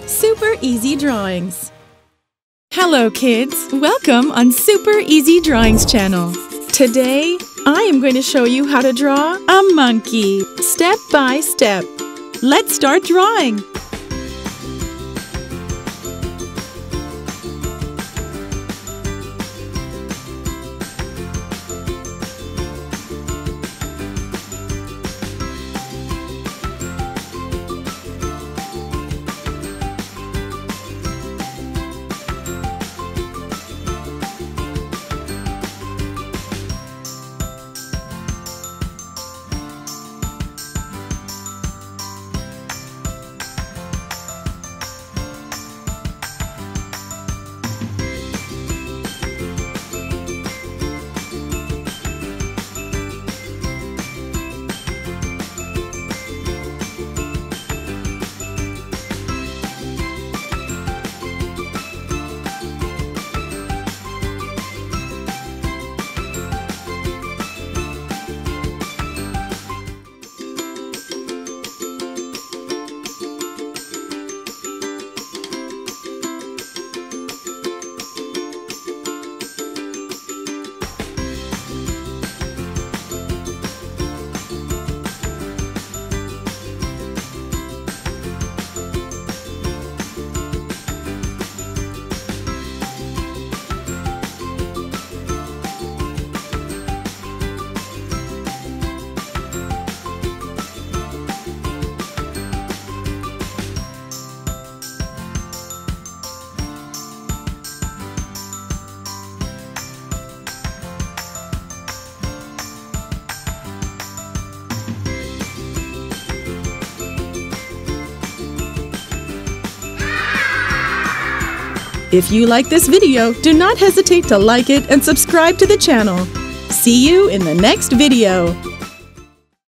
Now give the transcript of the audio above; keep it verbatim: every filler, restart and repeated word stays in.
Super Easy Drawings. Hello kids, welcome on Super Easy Drawings channel. Today, I am going to show you how to draw a monkey, step by step. Let's start drawing. If you like this video, do not hesitate to like it and subscribe to the channel. See you in the next video.